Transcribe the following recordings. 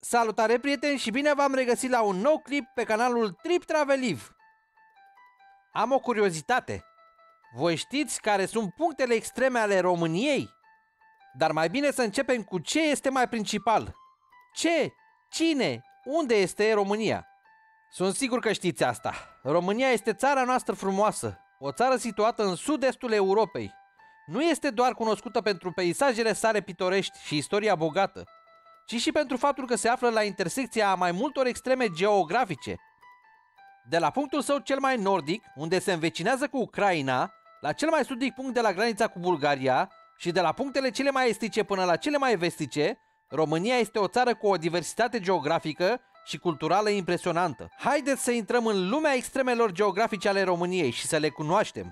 Salutare prieteni și bine v-am regăsit la un nou clip pe canalul Trip Traveliv. Am o curiozitate. Voi știți care sunt punctele extreme ale României? Dar mai bine să începem cu ce este mai principal. Ce? Cine? Unde este România? Sunt sigur că știți asta. România este țara noastră frumoasă, o țară situată în sud-estul Europei. Nu este doar cunoscută pentru peisajele sale pitorești și istoria bogată, ci și pentru faptul că se află la intersecția a mai multor extreme geografice. De la punctul său cel mai nordic, unde se învecinează cu Ucraina, la cel mai sudic punct de la granița cu Bulgaria și de la punctele cele mai estice până la cele mai vestice, România este o țară cu o diversitate geografică și culturală impresionantă. Haideți să intrăm în lumea extremelor geografice ale României și să le cunoaștem.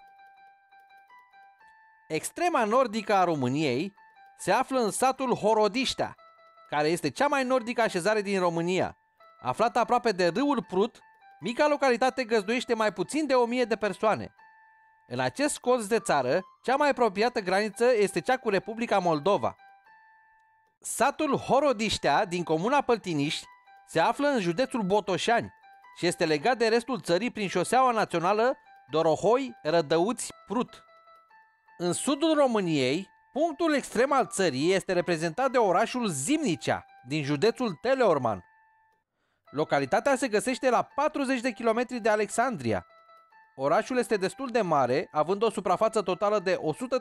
Extrema nordică a României se află în satul Horodiștea, care este cea mai nordică așezare din România. Aflată aproape de râul Prut, mica localitate găzduiește mai puțin de 1000 de persoane. În acest colț de țară, cea mai apropiată graniță este cea cu Republica Moldova. Satul Horodiștea din comuna Păltiniști se află în județul Botoșani și este legat de restul țării prin șoseaua națională Dorohoi-Rădăuți-Prut. În sudul României, punctul extrem al țării este reprezentat de orașul Zimnicea, din județul Teleorman. Localitatea se găsește la 40 de kilometri de Alexandria. Orașul este destul de mare, având o suprafață totală de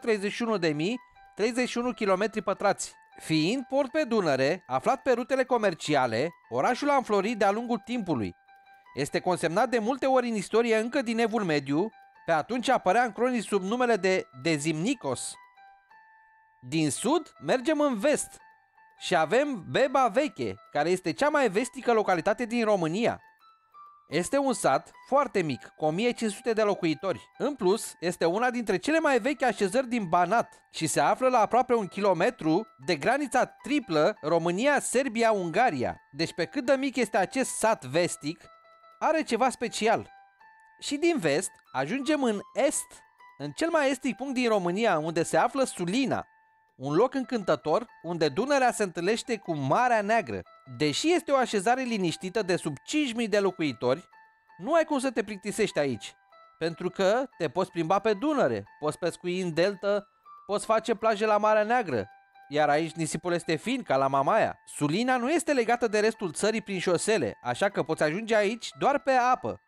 131.031 km². Fiind port pe Dunăre, aflat pe rutele comerciale, orașul a înflorit de-a lungul timpului. Este consemnat de multe ori în istorie încă din Evul Mediu, pe atunci apărea în cronici sub numele de Dezimnicos. Din sud mergem în vest și avem Beba Veche, care este cea mai vestică localitate din România. Este un sat foarte mic, cu 1500 de locuitori. În plus, este una dintre cele mai vechi așezări din Banat și se află la aproape 1 kilometru de granița triplă România-Serbia-Ungaria. Deci pe cât de mic este acest sat vestic, are ceva special. Și din vest ajungem în est, în cel mai estic punct din România, unde se află Sulina, un loc încântător unde Dunărea se întâlnește cu Marea Neagră. Deși este o așezare liniștită de sub 5.000 de locuitori, nu ai cum să te plictisești aici, pentru că te poți plimba pe Dunăre, poți pescui în delta, poți face plaje la Marea Neagră, iar aici nisipul este fin ca la Mamaia. Sulina nu este legată de restul țării prin șosele, așa că poți ajunge aici doar pe apă.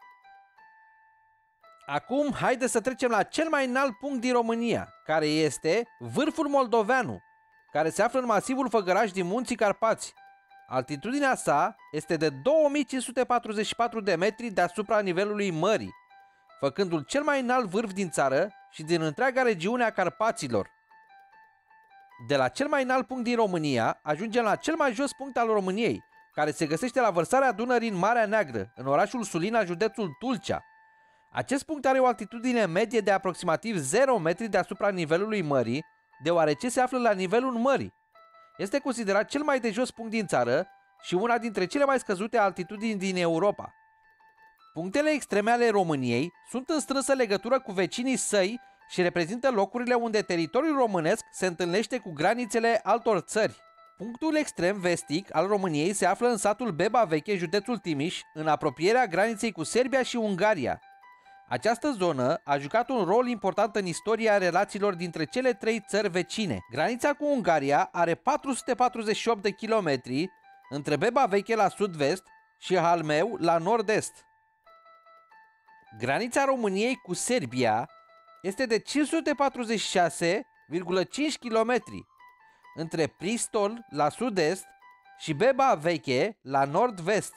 Acum, haide să trecem la cel mai înalt punct din România, care este Vârful Moldoveanu, care se află în masivul Făgăraș din Munții Carpați. Altitudinea sa este de 2544 de metri deasupra nivelului mării, făcându-l cel mai înalt vârf din țară și din întreaga regiune a Carpaților. De la cel mai înalt punct din România, ajungem la cel mai jos punct al României, care se găsește la vărsarea Dunării în Marea Neagră, în orașul Sulina, județul Tulcea. Acest punct are o altitudine medie de aproximativ 0 metri deasupra nivelului mării, deoarece se află la nivelul mării. Este considerat cel mai de jos punct din țară și una dintre cele mai scăzute altitudini din Europa. Punctele extreme ale României sunt în strânsă legătură cu vecinii săi și reprezintă locurile unde teritoriul românesc se întâlnește cu granițele altor țări. Punctul extrem vestic al României se află în satul Beba Veche, județul Timiș, în apropierea graniței cu Serbia și Ungaria. Această zonă a jucat un rol important în istoria relațiilor dintre cele trei țări vecine. Granița cu Ungaria are 448 de kilometri între Beba Veche la sud-vest și Halmeu la nord-est. Granița României cu Serbia este de 546,5 km între Pristol la sud-est și Beba Veche la nord-vest.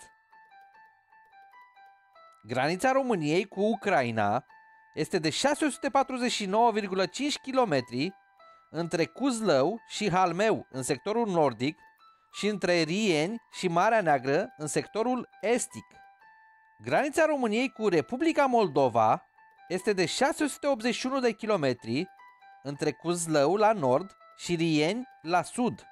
Granița României cu Ucraina este de 649,5 km între Cuzlău și Halmeu în sectorul nordic și între Rieni și Marea Neagră în sectorul estic. Granița României cu Republica Moldova este de 681 de km între Cuzlău la nord și Rieni la sud.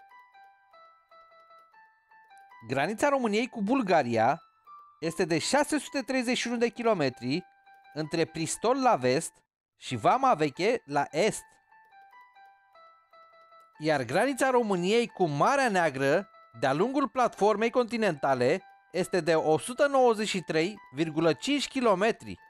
Granița României cu Bulgaria este de 631 de kilometri între Pristol la vest și Vama Veche la est. Iar granița României cu Marea Neagră De-a lungul platformei continentale este de 193,5 km.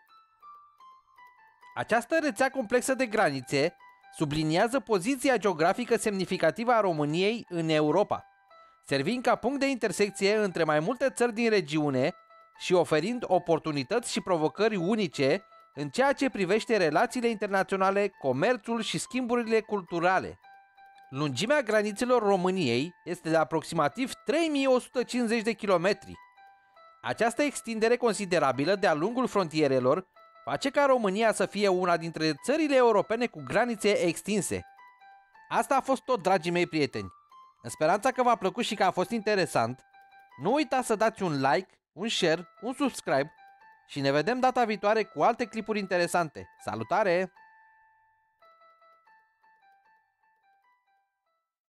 Această rețea complexă de granițe subliniază poziția geografică semnificativă a României în Europa, servind ca punct de intersecție între mai multe țări din regiune și oferind oportunități și provocări unice în ceea ce privește relațiile internaționale, comerțul și schimburile culturale. Lungimea granițelor României este de aproximativ 3150 de kilometri. Această extindere considerabilă de-a lungul frontierelor face ca România să fie una dintre țările europene cu granițe extinse. Asta a fost tot, dragii mei prieteni. În speranța că v-a plăcut și că a fost interesant, nu uitați să dați un like, un share, un subscribe și ne vedem data viitoare cu alte clipuri interesante. Salutare!